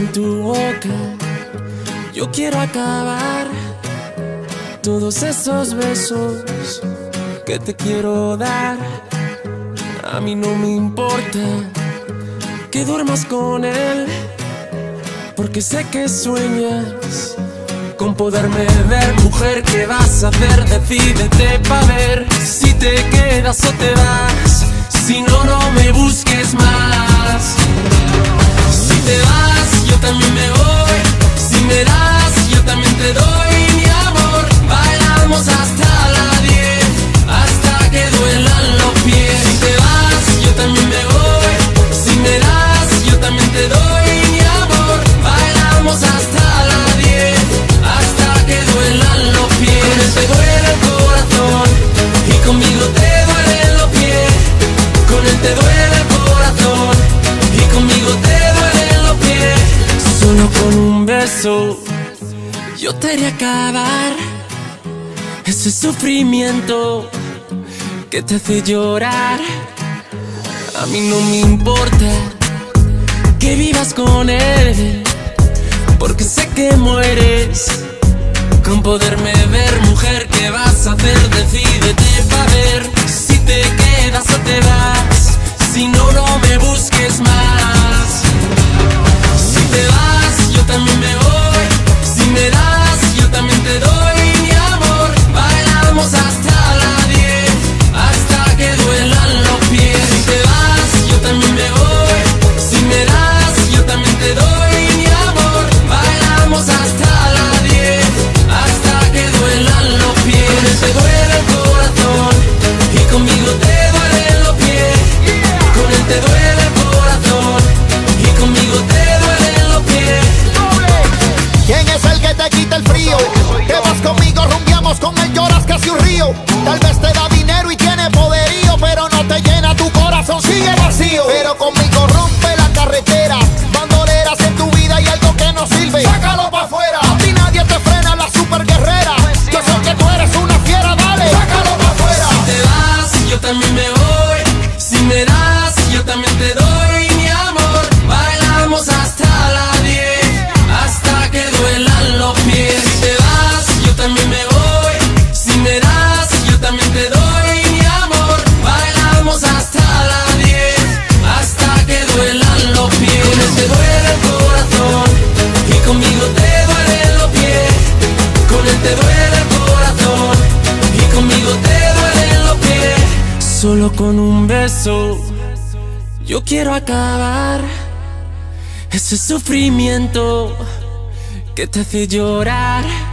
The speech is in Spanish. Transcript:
en tu boca. Yo quiero acabar todos esos besos que te quiero dar. A mí no me importa que duermas con él, porque sé que sueñas con poderme ver. Mujer, ¿qué vas a hacer? Decídete pa' ver si te quedas o te vas. Si no, no me busques más. Si te vas, yo también me voy. Si me das, yo también te doy. Mi amor, bailamos hasta las 10, hasta que duelan los pies. Si te vas, yo también me voy. Si me das, yo también te doy. Mi amor, bailamos hasta las 10, hasta que duelan los pies. Con él te duele el corazón y conmigo te duelen los pies. Con él te duele el corazón y conmigo te duelen los pies. Solo con un beso yo te haré acabar ese sufrimiento que te hace llorar. A mí no me importa que vivas con él, porque sé que mueres con poderme ver. Mujer, ¿qué vas a hacer? Decídete pa' ver si te quedas o te vas. Si no, no me busques más. Si te vas, yo también me voy. Si me das, yo también te doy. Mi amor, bailamos hasta las 10, hasta que duelan los pies. Si te vas, yo también me voy. Si me das, yo también te doy. Mi amor, bailamos hasta las 10, hasta que duelan los pies. Con él te duele el corazón y conmigo te duelen los pies. Con él te duele el corazón y conmigo te duelen los pies. ¿Quién es el que te quita el frío? Te vas conmigo, rumbeamos, con él lloras casi un río. Tal vez te da dinero y tiene poderío, pero no te llena, tu corazón sigue vacío. Pero conmigo rompe la carretera, bandoleras en tu vida y algo que no sirve, sácalo pa' afuera. A ti nadie te frena, la super guerrera. Yo sé que tú eres una fiera, dale, sácalo pa' afuera. Si te vas, yo también me voy. Si me das, yo también te doy. Mi amor, bailamos hasta las 10, hasta que duelan los pies. Si te vas, yo también me voy. Si me das, yo también te doy. Mi amor, bailamos hasta las 10, hasta que duelan los pies. Con él te duele el corazón y conmigo te duelen los pies. Con él te duele el corazón y conmigo te duelen los pies. Solo con un beso yo quiero acabar ese sufrimiento que te hace llorar.